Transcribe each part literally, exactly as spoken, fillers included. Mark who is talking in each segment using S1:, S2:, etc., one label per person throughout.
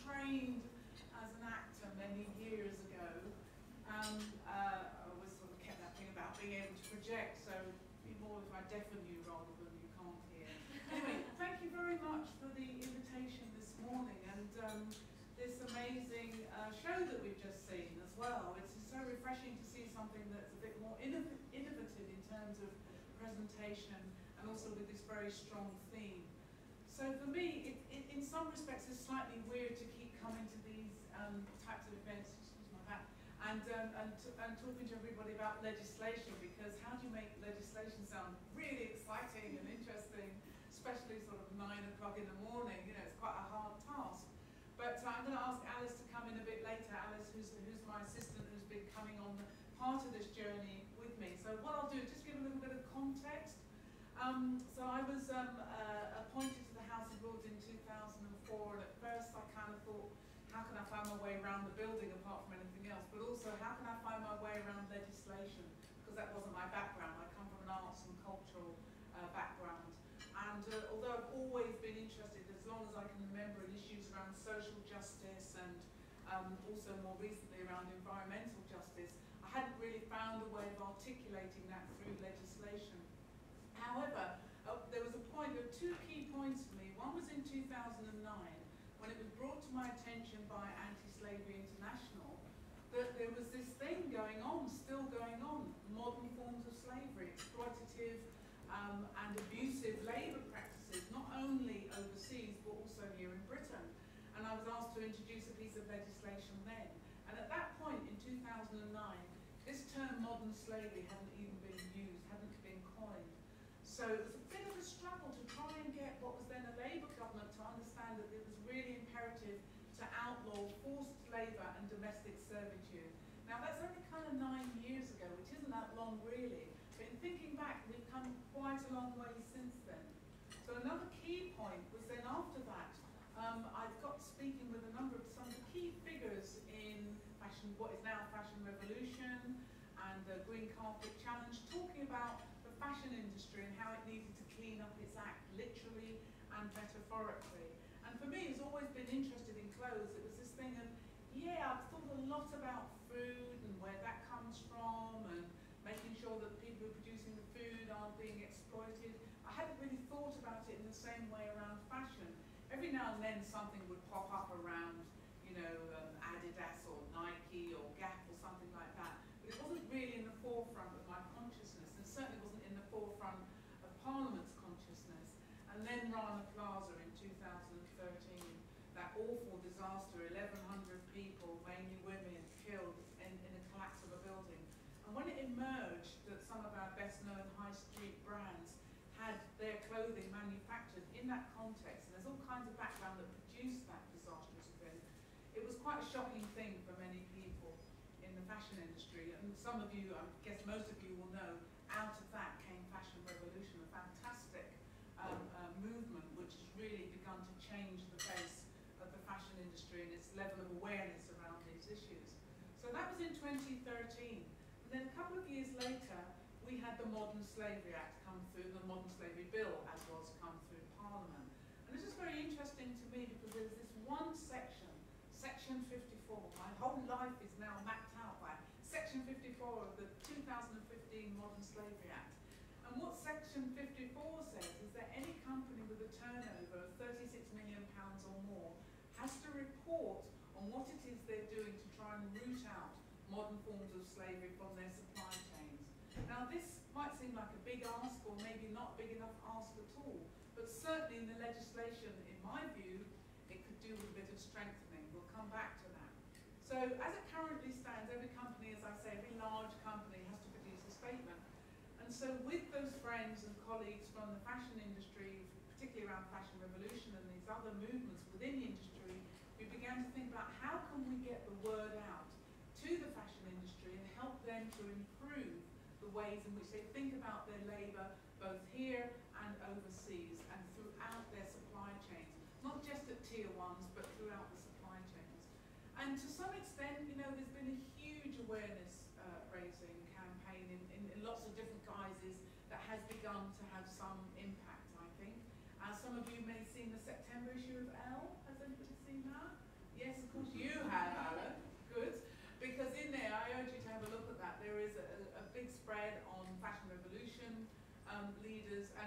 S1: trained as an actor many years ago, um, uh, I always sort of kept that thing about being able to project, so be more if I deafen you rather than you can't hear. Anyway, thank you very much for the invitation this morning, and um, this amazing uh, show that we've just seen as well. It's so refreshing to see something that's a bit more innov innovative in terms of presentation, and also with this very strong theme. So for me, it, it, in some respects, it's slightly weird to keep coming to these um, types of events, excuse my back, and, um, and, and talking to everybody about legislation, because how do you make legislation sound really exciting and interesting, especially sort of nine o'clock in the morning? You know, it's quite a hard task. But uh, I'm going to ask Alice to come in a bit later. Alice, who's, who's my assistant, who's been coming on the part of this journey with me. So what I'll do is just give a little bit of context. Um, so I was um, uh, appointed to the House of Lords in two thousand four, and at first I kind of thought, how can I find my way around the building apart from anything else? But also, how can I find my way around legislation? Because that wasn't my background. I come from an arts and cultural uh, background. And uh, although I've always been interested, as long as I can remember, in issues around social justice and um, also more recently around environmental justice, I hadn't really found a way of articulating that through legislation. However, uh, there was a point, there were two key points for me. One was in two thousand nine, when it was brought to my attention by Anti-Slavery International that there was this thing going on, still going on, modern forms of slavery, exploitative um, and abusive labour practices, not only overseas but also here in Britain. And I was asked to introduce a piece of legislation then. And at that point in two thousand nine, this term modern slavery hadn't even been used, hadn't been coined. So it was a bit of a struggle to try and get what was then a Labour government to understand that it was really imperative to outlaw forced labour and domestic servitude. Now that's only kind of nine years ago, which isn't that long really, but in thinking back, we've come quite a long way since then. So another key point was then after that, um, I've got speaking with a number of some of the key figures in fashion, what is now Fashion Revolution, and the Green Carpet Challenge, talking about the fashion industry and how it needed to clean up its act, literally and metaphorically. And for me, it's always been interested in clothes. It was this thing of, yeah, I've thought a lot about food and where that comes from, and making sure that the people who are producing the food aren't being exploited. I hadn't really thought about it in the same way around fashion. Every now and then something would pop up around, you know, um, Adidas or Nike or Gap or something like that. But it wasn't really in the forefront of my consciousness, and certainly wasn't in the forefront of Parliament's consciousness. And then Rana Plaza in two thousand thirteen, that awful disaster, eleven hundred people, mainly women, killed in, in a collapse of a building. And when it emerged that some of our best known high street brands had their clothing manufactured in that context, and there's all kinds of background that produced that disastrous event, it was quite a shocking thing for many people in the fashion industry. And some of you, I guess most of you will know, out of that came Fashion Revolution, a fantastic um, uh, movement which has really begun to change the face of the fashion industry and its level of awareness around these issues. So that was in twenty thirteen. And then a couple of years later, we had the Modern Slavery Act come through, the Modern Slavery Bill, as was, come through Parliament. And this is very interesting to me because there's this one section, Section fifty-four, my whole life is now mapped out by Section fifty-four of the two thousand fifteen Modern Slavery Act. And what Section fifty-four says is that any company with a turnover of thirty-six million pounds or more has to report on what it is they're doing to try and root out modern forms of slavery from their supply chains. Now this might seem like a big ask, or maybe not big enough ask at all, but certainly in the legislation, in my view, it could do with a bit of strengthening. We'll come back to that. So as it currently stands, every company, as I say, every large company has to produce a statement. And so with those friends and colleagues from the fashion industry, particularly around Fashion Revolution and these other movements within the industry, we began to think about how can we get the word out to the fashion industry and help them to improve the ways in which they think about their labour, both here and overseas, and throughout their supply chains. Not just at tier ones, but throughout the supply chains. And to some extent, you know, there's been a huge awareness uh, raising campaign in, in, in lots of different guises that has begun to have some impact, I think. Uh, some of you may have seen the September issue of Elle. Has anybody seen that? Yeah,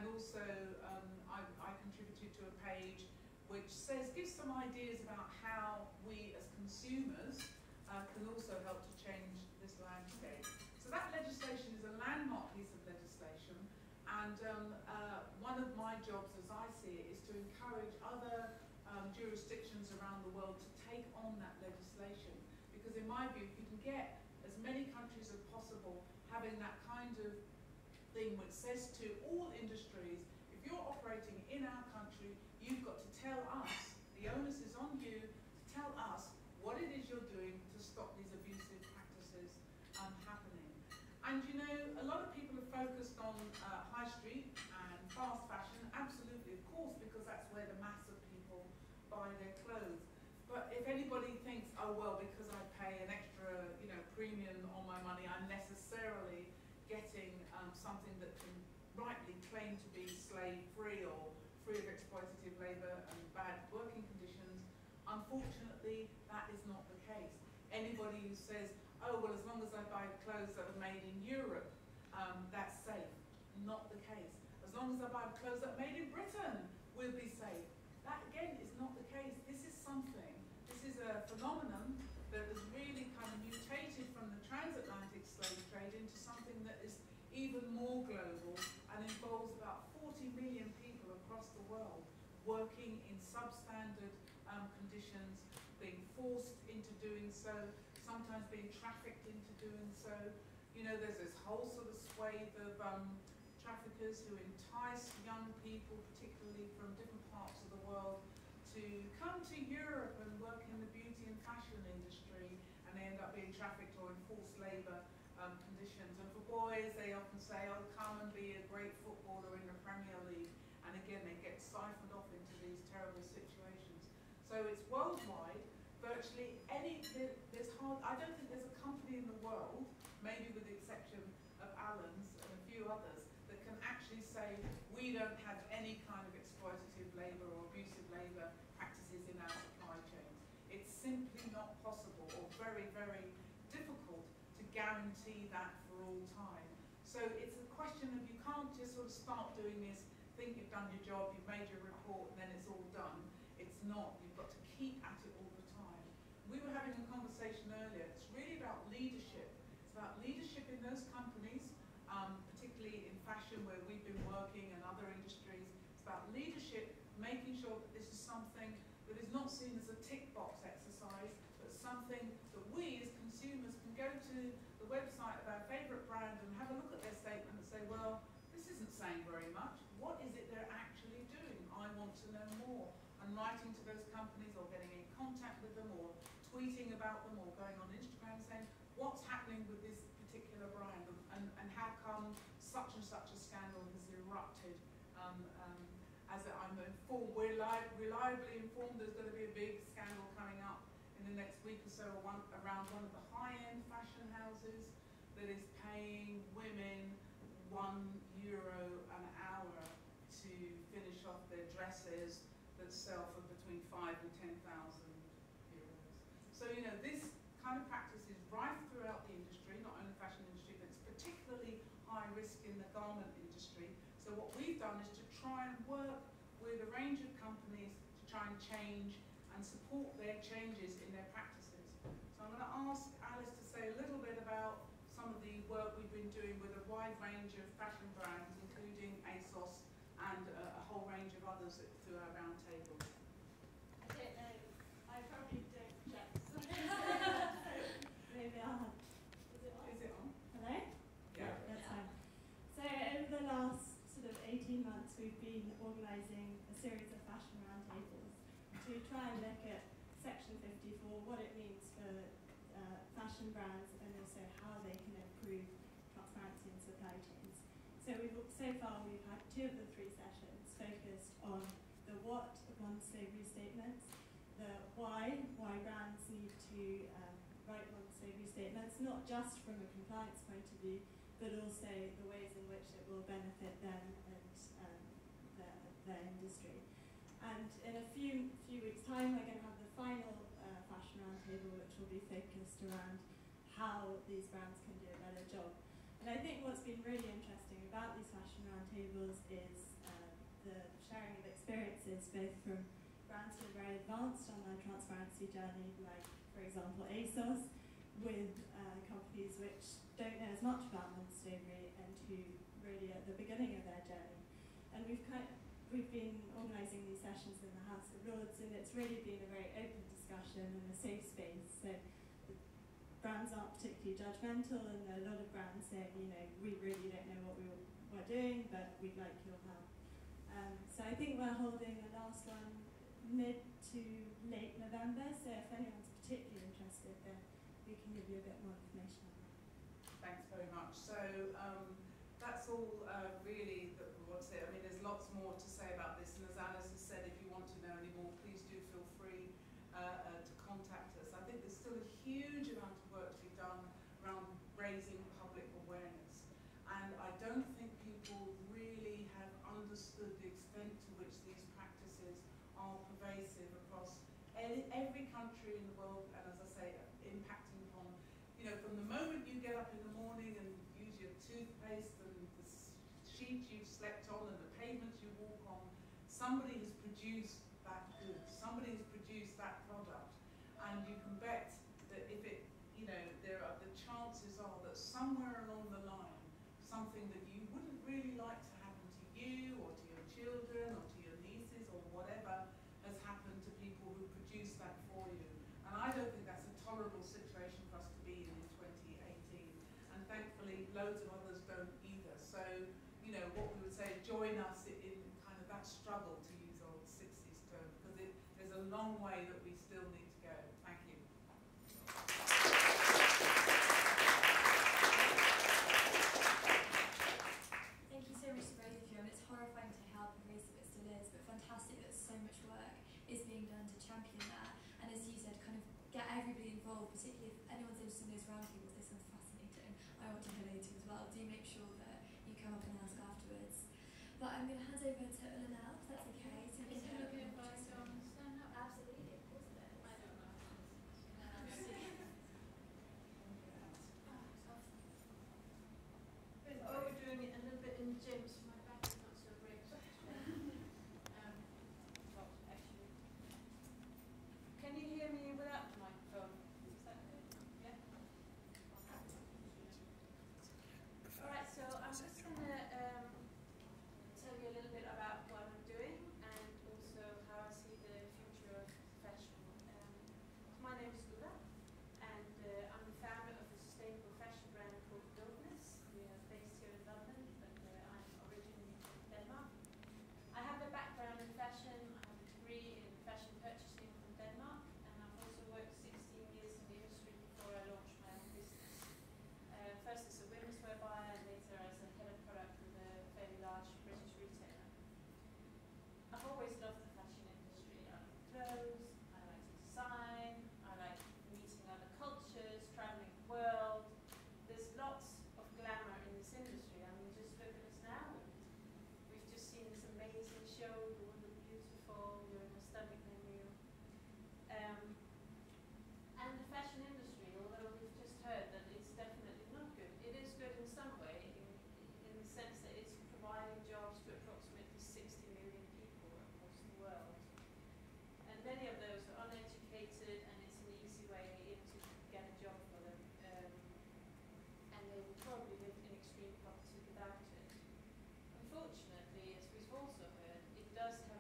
S1: and also um, I, I contributed to a page which says, gives some ideas about how we as consumers uh, can also help to change this landscape. So that legislation is a landmark piece of legislation, and um, uh, one of my jobs, as I see it, is to encourage other um, jurisdictions around the world to take on that legislation. Because in my view, if you can get as many countries as possible having that kind of thing which says to all industries, if you're operating in our country, you've got to tell us, the onus is on you to tell us what it is you're doing to stop these abusive practices um, happening. And you know, a lot of people are focused on uh, high street and fast fashion, absolutely, of course, because that's where the mass of people buy their clothes. But if anybody thinks, oh well, because I pay an extra, you know, premium on my money, I'm necessarily getting um, something that can rightly claim to be slave-free or free of exploitative labour and bad working conditions, unfortunately, that is not the case. Anybody who says, oh, well, as long as I buy clothes that are made in Europe, um, that's safe. Not the case. As long as I buy clothes that are made in Britain, we'll be safe. That, again, is not the case. This is something, this is a phenomenon that has really kind of mutated from the transatlantic slave trade into something that is even more global and involves about forty million people across the world working in substandard um, conditions, being forced into doing so, sometimes being trafficked into doing so. You know, there's this whole sort of swathe of um, traffickers who entice young people, particularly from different parts of the world, to come to Europe and work in the beauty and fashion industry, and they end up being trafficked or in forced labour um, conditions. And for boys, they often say, oh, come and be a great footballer in the Premier League. And again, they get siphoned off into these terrible situations. So it's worldwide. Virtually any, there's hard, I don't think there's a company in the world, maybe with the exception of Allen's and a few others, that can actually say, we don't have any kind of exploitative labour or abusive labour practices in our supply chains. It's simply not possible, or very, very difficult to guarantee that for all time. So it's a question of, you can't just sort of start doing this, think you've done your job, you've made your report, and then it's all done. It's not. You've got to keep at it all the time. We were having a conversation earlier. It's really about leadership. It's about leadership in those companies, um, particularly in fashion where we've been working and other industries. It's about leadership, making sure that this is something that is not seen as a tick box exercise, but something that we as consumers can go to the website of our favourite brand and have a look at their statement and say, well, this isn't saying very much. What is it they're actually doing? I want to know more. And writing to those companies or getting in contact with them or tweeting about them or going on Instagram saying, what's happening with this particular brand, and, and how come such and such a scandal has erupted. Um, um, as I'm informed, we're li reliably informed there's going to be a big scandal coming up in the next week or so one, around one of the high-end fashion houses that is paying women one euro an hour to finish off their dresses that sell for between five and ten thousand euros. So you know, this kind of practice is rife throughout the industry, not only the fashion industry, but it's particularly high risk in the garment industry. So what we've done is to try and work with a range of companies to try and change and support their changes in their practices. So I'm going to ask Alice to say a little bit about some of the work we've been doing with a wide range of fashion brands, including ASOS and uh, a whole range of others through our roundtable.
S2: I don't know. I probably don't check. Maybe I'll have. Is it on?
S1: Is it on?
S2: Hello?
S1: Yeah.
S2: That's fine. So over the last sort of eighteen months, we've been organising a series of fashion roundtables to try and look at Section fifty-four, what it means for uh, fashion brands, and also how they can improve transparency in supply chains. So we've so far we've had two of the three sessions focused on the what of non-slavery statements, the why, why brands need to um, write non-slavery statements, not just from a compliance point of view, but also the ways in which it will benefit them and um, their, their industry. And in a few few weeks' time, we're going to have the final uh, fashion roundtable, which will be focused around how these brands can do a better job. And I think what's been really interesting about these fashion roundtables is the sharing of experiences, both from brands who are very advanced on their transparency journey, like, for example, ASOS, with uh, companies which don't know as much about modern slavery and who really are at the beginning of their journey. And we've kind of, we've been organising these sessions in the House of Lords, and it's really been a very open discussion and a safe space. So the brands aren't particularly judgmental, and there are a lot of brands saying, you know, we really don't know what we we're doing, but we'd like your help. Um, so I think we're holding the last one mid to late November, so if anyone's particularly interested, then we can give you a bit more information on that.
S1: Thanks very much. So um, that's all uh, really that we want to say. I mean, there's lots more to say about this, and as Alice has said, if you want to know any more, please do feel free uh, uh, to contact us. I think there's still a huge amount of work to be done around raising public awareness, and I don't think people really have understood the extent to which these practices are pervasive across any, every country in the world, and as I say, impacting upon, you know, from the moment you get up in the morning and use your toothpaste and the sheet you've slept on and the pavements you walk on, somebody has produced that good, somebody has produced that product, and you can bet that if it, you know, there are, the chances are that somewhere along the line, something that you wouldn't really like to happen to you or to your children or to your nieces or whatever has happened to people who produce that for you. And I don't think that's a tolerable situation for us to be in in twenty eighteen. And thankfully, loads of others don't either. So, you know, what we would say, join us in kind of that struggle, to use old sixties term, because it, there's a long way that we still need to go. Thank you.
S3: Thank you so much to both of you. I mean, it's horrifying to how pervasive it still is, but fantastic that so much work is being done to champion that. And as you said, kind of get everybody involved, particularly if anyone's interested in those roundtables. This sounds fascinating. I want to go later as well. Do make sure that you come up and ask afterwards. But I'm going to hand over to Ulla now, if that's okay. So
S4: Is it okay if I don't stand up?
S3: Absolutely, of course it is.
S4: I don't know. Been overdoing it a little bit in the gym, so my back is not so great. um, well, actually. Can you hear me without the microphone? Is that good? Yeah? Alright, so I'm just going to um, tell you a little bit about what I'm doing and also how I see the future of fashion. Um, my name is Ulla, and uh, I'm the founder of a sustainable fashion brand called Vildnis. We are based here in London, but uh, I'm originally from Denmark. I have a background in fashion. I have a degree in fashion purchasing from Denmark, and I've also worked sixteen years in the industry before I launched my own business. Uh, first as a women's wear buyer, and later as a head of product with a fairly large British retailer. I've always loved the fashion industry. I like clothes, I like to design, I like meeting other cultures, traveling the world. There's lots of glamour in this industry. I mean, just look at us now. We've just seen this amazing show, The Woman Beautiful, we're in a stunning venue. Um, and the fashion industry, although we've just heard that it's definitely not good, it is good in some way, in, in the sense that it's providing jobs to approximately sixty million people across the world. And many of those are uneducated, and it's an easy way in to get a job for them. Um, and they will probably live in extreme poverty without it. Unfortunately, as we've also heard, it does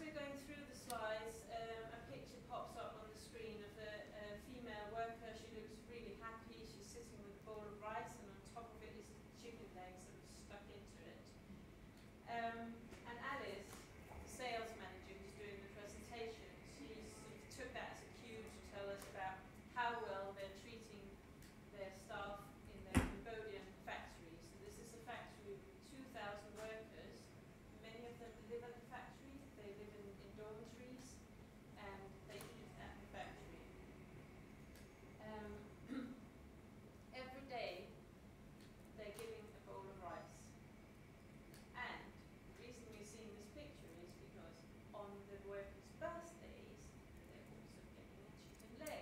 S4: we're going through the slides, um, a picture pops up on the screen of a, a female worker. She looks really happy. She's sitting with a bowl of rice, and on top of it is chicken legs sort of stuck into it. Um, and Alice, the sales manager who's doing the presentation, she sort of took that as a cue to tell us about how well they're treating their staff in their Cambodian factory. So this is a factory with two thousand workers. Many of them live at the factory. They live in, in dormitories, and they eat at the factory. Um, every day, they're giving a bowl of rice. And the reason we're seeing this picture is because on the workers' birthdays, they're also getting a chicken leg.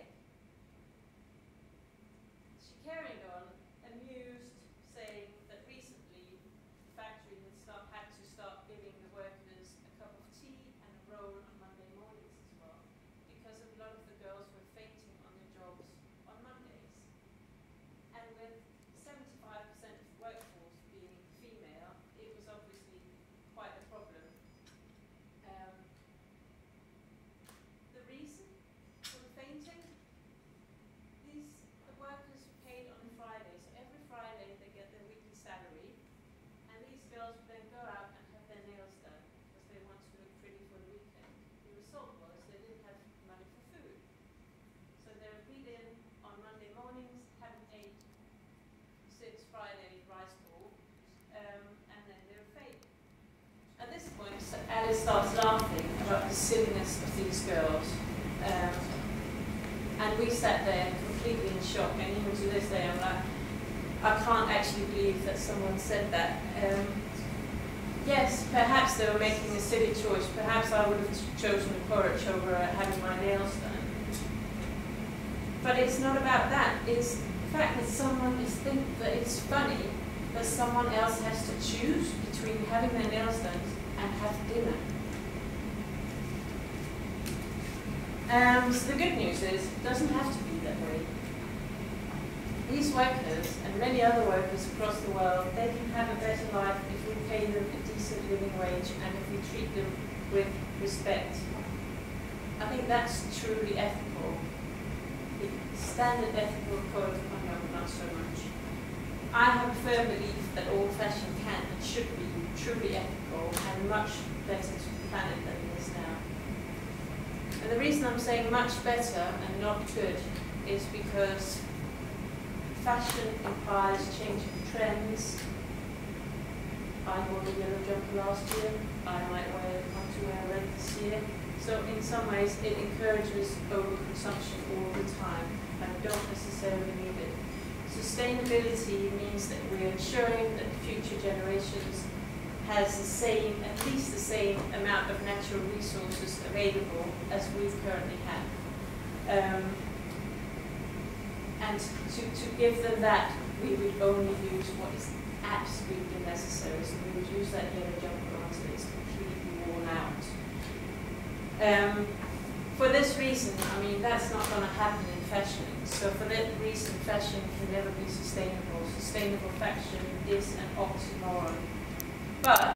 S4: She carried on, amused, saying that recently the factory had, start, had to start giving the workers a cup of tea and a roll on Monday mornings as well, because a lot of the girls were fainting on their jobs on Mondays. And with seventy-five percent of the workforce being female, it was obviously quite a problem. Um, the reason for the fainting? These the workers paid on a Friday, so every Friday they get their weekly salary, and these girls would then go out and have their nails done because they want to look pretty for the weekend. The result was they didn't have money for food, so they would read in on Monday mornings, haven't ate since Friday rice bowl, um, and then they would faint. At this point, so Alice starts laughing about the silliness of these girls. Um, And we sat there completely in shock, and even to this day I'm like, I can't actually believe that someone said that. Um, yes, perhaps they were making a silly choice. Perhaps I would have chosen the porridge over uh, having my nails done. But it's not about that. It's the fact that someone is think that it's funny that someone else has to choose between having their nails done and have dinner. Um, so the good news is, it doesn't have to be that way. These workers, and many other workers across the world, they can have a better life if we pay them a decent living wage and if we treat them with respect. I think that's truly ethical. The standard ethical code, oh no, not so much. I have a firm belief that all fashion can and should be truly ethical and much better to the planet than it is now. And the reason I'm saying much better and not good is because fashion implies changing trends. I wore a yellow jumper last year. I might wear, want to wear red this year. So in some ways it encourages overconsumption all the time, and I don't necessarily need it. Sustainability means that we're ensuring that future generations has the same, at least the same amount of natural resources available as we currently have. Um, and to, to give them that, we would only use what is absolutely necessary. So we would use that yellow jumper until it's completely worn out. Um, for this reason, I mean, that's not going to happen in fashion. So for that reason, fashion can never be sustainable. Sustainable fashion is an oxymoron. But